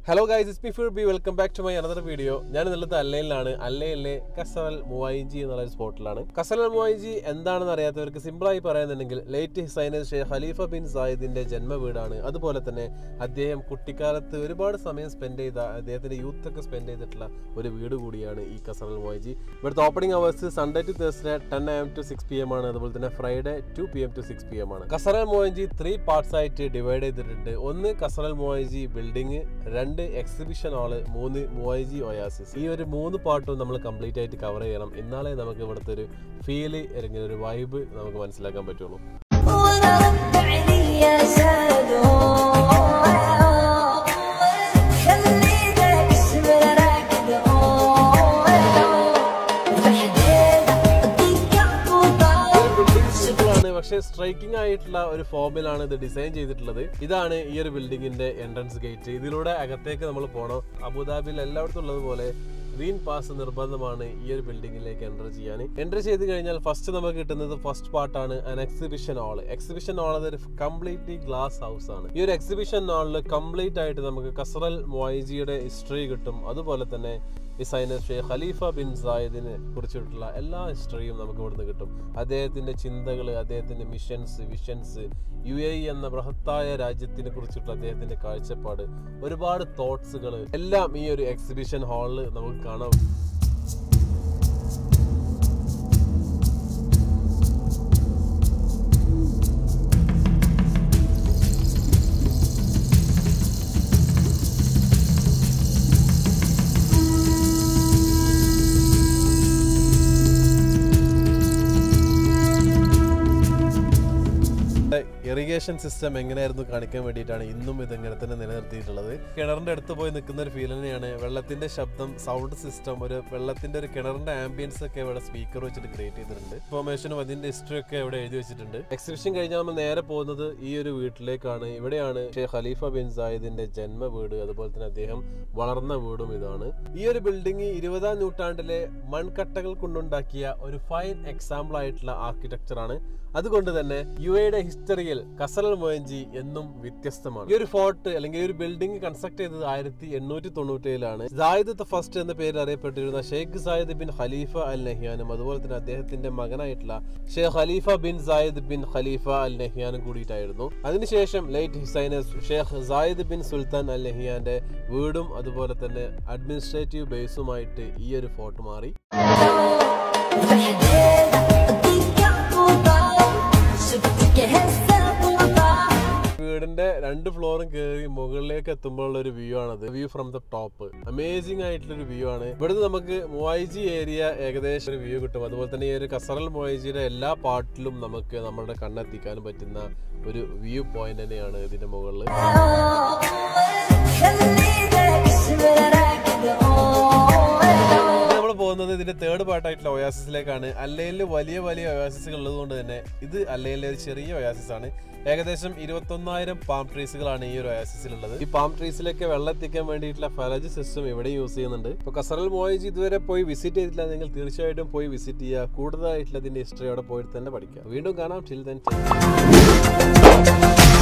Hello guys, it's me firB. Welcome back to my another video. I am in Qasr Al Muwaiji spot. Qasr Al Muwaiji is simple late Highness Sheikh Khalifa bin Zayed the First. That's why Adheyam Kuttikalathu ഒരുപാട് സമയം spend ചെയ്ത അദ്ദേഹത്തിന്റെ youth ഒക്കെ spend ചെയ്തിട്ടുള്ള ഒരു വീട് കൂടിയാണ് ഈ Qasr Al Muwaiji. ഇവിടുത്തെ opening hours Sunday to Thursday 10 AM to 6 PM ആണ്. അതുപോലെ തന്നെ Friday 2 PM to 6 PM ആണ്. Qasr Al Muwaiji 3 parts ആയിട്ട് ഡിവൈഡ് ചെയ്തിട്ടുണ്ട്. ഒന്ന് Qasr Al Muwaiji ബിൽഡിംഗ്, രണ്ട് എക്സിബിഷൻ ഹാള്, 3 Muwaiji ഒയാസിസ്. ഈ ഒരു 3 പാർട്ടും നമ്മൾ കംപ്ലീറ്റ് ആയിട്ട് കവർ ചെയ്യണം. എന്നാലേ നമുക്ക് ഇവിടുത്തെ ഒരു ഫീല് അല്ലെങ്കിൽ ഒരു വൈബ് നമുക്ക് മനസ്സിലാക്കാൻ പറ്റുള്ളൂ. പക്ഷേ സ്ട്രൈക്കിംഗ് ആയിട്ടുള്ള ഒരു ഫോമിലാണ് ഇത് ഡിസൈൻ ചെയ്തിട്ടുള്ളത്. ഇതാണ് ഈ ഒരു ബിൽഡിങ്ങിന്റെ എൻട്രൻസ് ഗേറ്റ്. ഇതിലൂടെ അകത്തേക്ക് നമ്മൾ പോകണം. അബുദാബിയിൽ എല്ലായിടത്തും ഉള്ളതുപോലെ ഗ്രീൻ പാസ് നിർബന്ധമാണ് ഈ ഒരു ബിൽഡിങ്ങിലേക്ക് എൻ്റർ ചെയ്യാൻ. എൻ്റർ ചെയ്ത് കഴിഞ്ഞാൽ ഫസ്റ്റ് നമുക്ക് കിട്ടുന്നത് ഫസ്റ്റ് പാർട്ടാണ് എക്സിബിഷൻ ഹാൾ. എക്സിബിഷൻ ഹാൾ അതൊരു കംപ്ലീറ്റ്ലി ഗ്ലാസ് ഹൗസ് ആണ്. ഈ ഒരു എക്സിബിഷൻ ഹാളിൽ കംപ്ലീറ്റ് ആയിട്ട് നമുക്ക് ഖസർ അൽ മുവൈജിയുടെ ഹിസ്റ്ററി കിട്ടും. അതുപോലെ തന്നെ Highness Sheikh Khalifa bin Zayedനെ കുറിച്ചിട്ടുള്ള എല്ലാ ഹിസ്റ്ററിയും നമുക്ക് ഇവിടുന്ന് കിട്ടും. അദ്ദേഹത്തിന്റെ ചിന്തകൾ, അദ്ദേഹത്തിന്റെ മിഷൻസ്, വിഷൻസ്, UAE എന്ന ബൃഹത്തായ രാജ്യത്തിനെ കുറിച്ചിട്ടുള്ള അദ്ദേഹത്തിന്റെ കാഴ്ചപ്പാട്, ഒരുപാട് തോട്ട്സുകൾ എല്ലാം ഈ ഒരു എക്സിബിഷൻ ഹാളിൽ നമുക്ക് കാണാം. ഇറിഗേഷൻ സിസ്റ്റം എങ്ങനെയായിരുന്നു കാണിക്കാൻ വേണ്ടിയിട്ടാണ് ഇന്നും ഇതെങ്ങനെ തന്നെ നിലനിർത്തിയിട്ടുള്ളത്. കിണറിന്റെ അടുത്ത് പോയി നിൽക്കുന്ന ഒരു ഫീൽ തന്നെയാണ്. വെള്ളത്തിന്റെ ശബ്ദം, സൗണ്ട് സിസ്റ്റം, ഒരു വെള്ളത്തിന്റെ ഒരു കിണറിന്റെ ആംബിയൻസ് ഒക്കെ ഇവിടെ സ്പീക്കർ വെച്ചിട്ട് ക്രിയേറ്റ് ചെയ്തിട്ടുണ്ട്. ഇൻഫോർമേഷനും അതിന്റെ ഹിസ്റ്ററി ഒക്കെ ഇവിടെ എഴുതി വെച്ചിട്ടുണ്ട്. എക്സിബിഷൻ കഴിഞ്ഞാൽ നമ്മൾ നേരെ പോകുന്നത് ഈ ഒരു വീട്ടിലേക്കാണ്. ഇവിടെയാണ് ഷെയ്ഖ് ഖലീഫ ബിൻ സായിദിന്റെ ജന്മ വീട്, അതുപോലെ തന്നെ അദ്ദേഹം വളർന്ന വീടും ഇതാണ്. ഈ ഒരു ബിൽഡിംഗ് 20-ാം നൂറ്റാണ്ടിലെ മൺകട്ടകൾ കൊണ്ടുണ്ടാക്കിയ ഒരു ഫൈൻ എക്സാമ്പിൾ ആയിട്ടുള്ള ആർക്കിടെക്ചർ ആണ്. അതുകൊണ്ട് തന്നെ UAEയുടെ ഹിസ്റ്ററിയിൽ Qasr Al Muwaiji എന്നും വ്യത്യസ്തമാണ്. ഈ ഒരു ഫോർട്ട് അല്ലെങ്കിൽ ഒരു ബിൽഡിംഗ് കൺസ്ട്രക്ട് ചെയ്തത് 1897-ലാണ്. Zayed the First എന്ന പേരിൽ അറിയപ്പെട്ടിരുന്ന Sheikh Zayed bin Khalifa Al നഹ്യാനും അതുപോലെ തന്നെ അദ്ദേഹത്തിന്റെ മകനായിട്ടുള്ള Sheikh Khalifa bin Zayed bin Khalifa Al നഹ്യാനും കൂടിയിട്ടായിരുന്നു. അതിനുശേഷം late his highness Sheikh Zayed bin Sultan Al നഹ്യാന്റെ വീടും അതുപോലെ തന്നെ അഡ്മിനിസ്ട്രേറ്റീവ് ബേസുമായിട്ട് ഈ ഒരു ഫോർട്ട് മാറി. വീടിന്റെ 2 ഫ്ലോറും കയറി മുകളിലേക്ക് എത്തുമ്പോഴുള്ള ഒരു വ്യൂ ആണത്. View from the top. Amazing ആയിട്ടുള്ള ഒരു വ്യൂ ആണ്. ഇവിടുന്ന് നമുക്ക് മുവായിജി ഏരിയ ഏകദേശം ഒരു വ്യൂ കിട്ടും. അതുപോലെ തന്നെ ഈ ഒരു Qasr Al Muwajiയുടെ എല്ലാ പാർട്ടിലും നമുക്ക് നമ്മുടെ കണ്ണെത്തിക്കാനും പറ്റുന്ന ഒരു വ്യൂ പോയിന്റ് തന്നെയാണ് ഇതിന്റെ മുകളിൽ. പോകുന്നത് ഇതിന്റെ തേർഡ് പാർട്ടായിട്ടുള്ള ഒയാസിസിലേക്കാണ്. അല്ലയിൽ വലിയ വലിയ ഒയാസിസുകൾ ഉള്ളതുകൊണ്ട് തന്നെ ഇത് അല്ലയിലെ ഒരു ചെറിയ ഒയാസിസ് ആണ്. ഏകദേശം 21,000 പാം ട്രീസുകളാണ് ഈ ഒരു ഒയാസിസിലുള്ളത്. ഈ പാം ട്രീസിലേക്ക് വെള്ളം എത്തിക്കാൻ വേണ്ടിയിട്ടുള്ള ഫലജ് സിസ്റ്റം ഇവിടെ യൂസ് ചെയ്യുന്നുണ്ട്. ഇപ്പോൾ Qasr Al Muwaiji ഇതുവരെ പോയി വിസിറ്റ് ചെയ്തിട്ടില്ല, നിങ്ങൾ തീർച്ചയായിട്ടും പോയി വിസിറ്റ് ചെയ്യുക. കൂടുതലായിട്ടുള്ള ഇതിന്റെ ഹിസ്റ്ററി അവിടെ പോയിട്ട് തന്നെ പഠിക്കുക. വീണ്ടും കാണാം. Till then